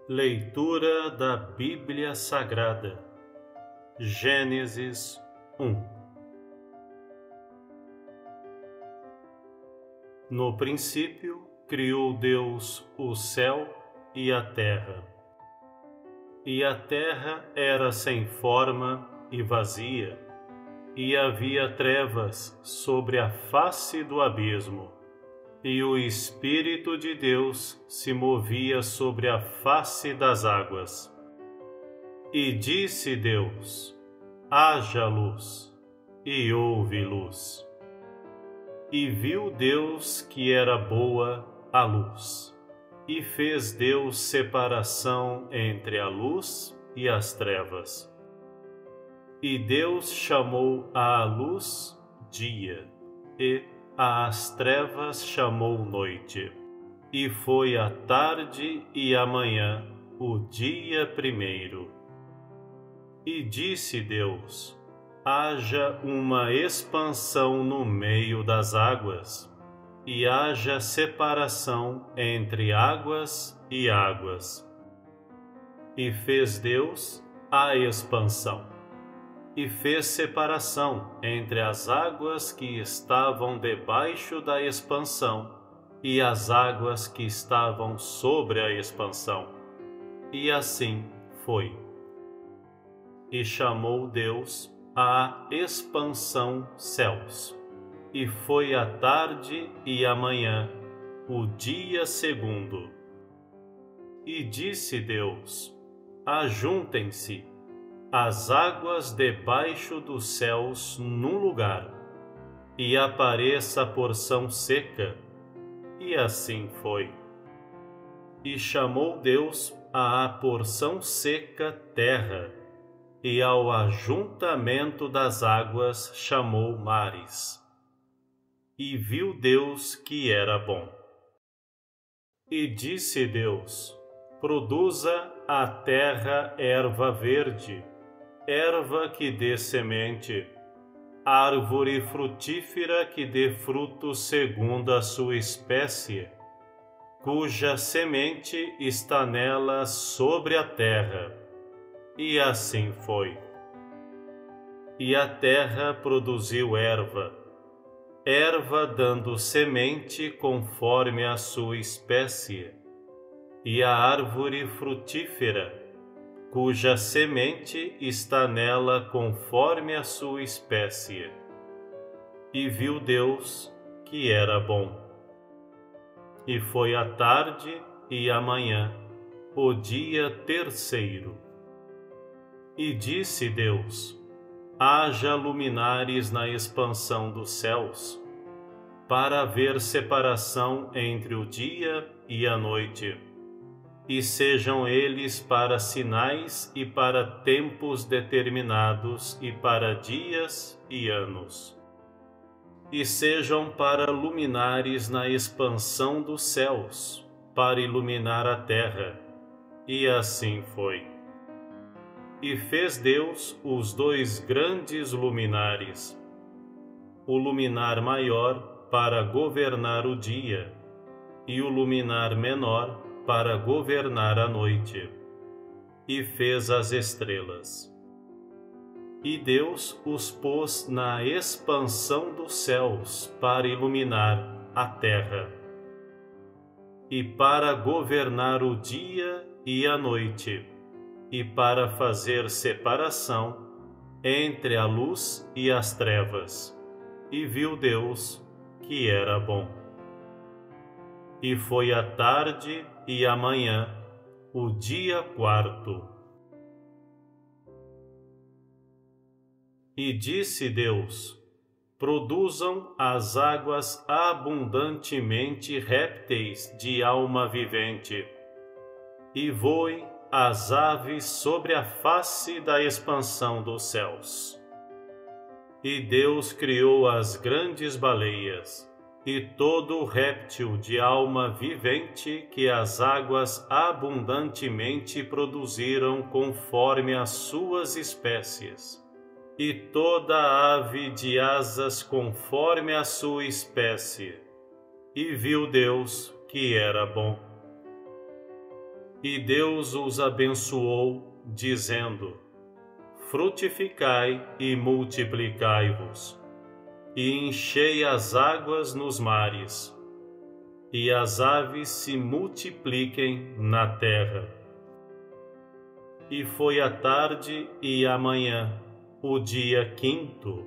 Leitura da Bíblia Sagrada. Gênesis 1. No princípio, criou Deus o céu e a terra. E a terra era sem forma e vazia, e havia trevas sobre a face do abismo. E o Espírito de Deus se movia sobre a face das águas. E disse Deus: haja luz, e houve luz. E viu Deus que era boa a luz, e fez Deus separação entre a luz e as trevas. E Deus chamou à luz dia, e às trevas chamou noite. E foi a tarde e a manhã, o dia primeiro. E disse Deus: haja uma expansão no meio das águas, e haja separação entre águas e águas. E fez Deus a expansão. E fez separação entre as águas que estavam debaixo da expansão e as águas que estavam sobre a expansão. E assim foi. E chamou Deus a expansão céus. E foi a tarde e a manhã, o dia segundo. E disse Deus: ajuntem-se as águas debaixo dos céus num lugar, e apareça a porção seca. E assim foi. E chamou Deus à porção seca terra, e ao ajuntamento das águas chamou mares. E viu Deus que era bom. E disse Deus: produza a terra erva verde, erva que dê semente, árvore frutífera que dê fruto segundo a sua espécie, cuja semente está nela sobre a terra. E assim foi. E a terra produziu erva, erva dando semente conforme a sua espécie, e a árvore frutífera, cuja semente está nela conforme a sua espécie. E viu Deus que era bom. E foi a tarde e a manhã, o dia terceiro. E disse Deus: haja luminares na expansão dos céus, para haver separação entre o dia e a noite, e sejam eles para sinais e para tempos determinados e para dias e anos. E sejam para luminares na expansão dos céus, para iluminar a terra. E assim foi. E fez Deus os dois grandes luminares, o luminar maior para governar o dia, e o luminar menor para governar a noite, e fez as estrelas. E Deus os pôs na expansão dos céus para iluminar a terra, e para governar o dia e a noite, e para fazer separação entre a luz e as trevas. E viu Deus que era bom. E foi a tarde e a manhã, o dia quarto. E disse Deus: produzam as águas abundantemente répteis de alma vivente, e voem as aves sobre a face da expansão dos céus. E Deus criou as grandes baleias, e todo réptil de alma vivente que as águas abundantemente produziram conforme as suas espécies, e toda ave de asas conforme a sua espécie. E viu Deus que era bom. E Deus os abençoou, dizendo: frutificai e multiplicai-vos, e enchei as águas nos mares, e as aves se multipliquem na terra. E foi a tarde e a manhã, o dia 5º.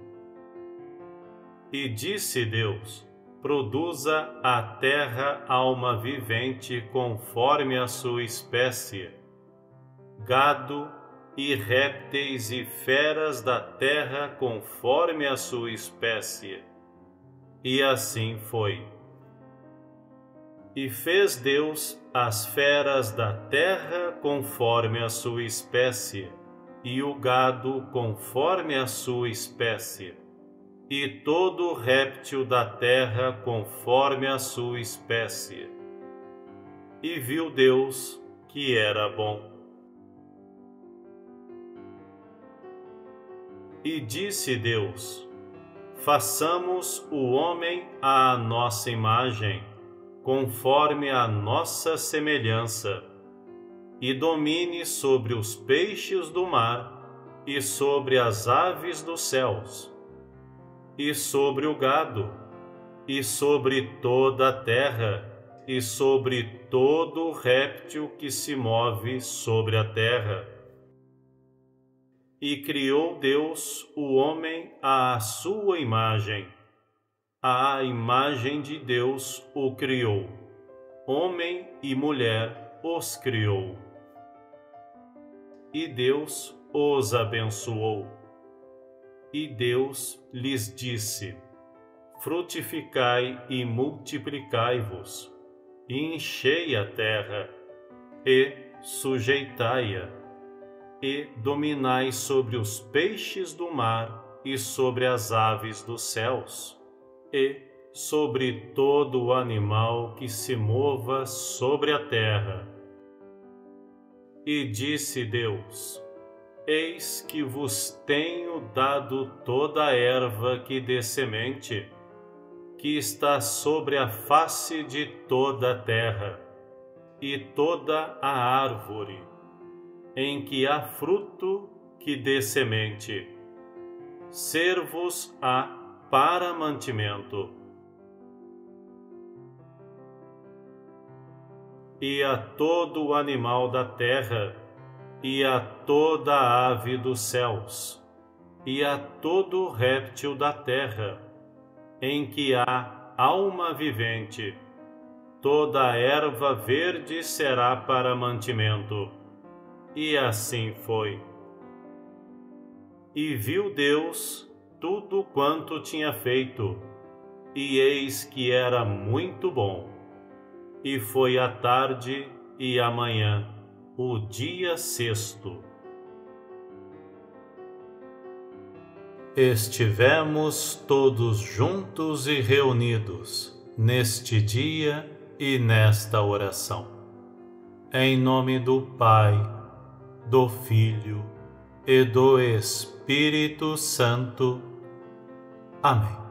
E disse Deus: produza a terra alma vivente conforme a sua espécie, gado e répteis e feras da terra conforme a sua espécie. E assim foi. E fez Deus as feras da terra conforme a sua espécie, e o gado conforme a sua espécie, e todo réptil da terra conforme a sua espécie. E viu Deus que era bom. E disse Deus: façamos o homem à nossa imagem, conforme a nossa semelhança, e domine sobre os peixes do mar, e sobre as aves dos céus, e sobre o gado, e sobre toda a terra, e sobre todo réptil que se move sobre a terra. E criou Deus o homem à sua imagem. À imagem de Deus o criou. Homem e mulher os criou. E Deus os abençoou. E Deus lhes disse: frutificai e multiplicai-vos, e enchei a terra, e sujeitai-a, e dominai sobre os peixes do mar e sobre as aves dos céus, e sobre todo o animal que se mova sobre a terra. E disse Deus: eis que vos tenho dado toda a erva que dê semente, que está sobre a face de toda a terra, e toda a árvore em que há fruto que dê semente, ser-vos-á para mantimento. E a todo o animal da terra, e a toda a ave dos céus, e a todo réptil da terra, em que há alma vivente, toda a erva verde será para mantimento. E assim foi. E viu Deus tudo quanto tinha feito, e eis que era muito bom. E foi a tarde e a manhã, o dia 6º. Estivemos todos juntos e reunidos neste dia e nesta oração. Em nome do Pai, do Filho e do Espírito Santo. Amém.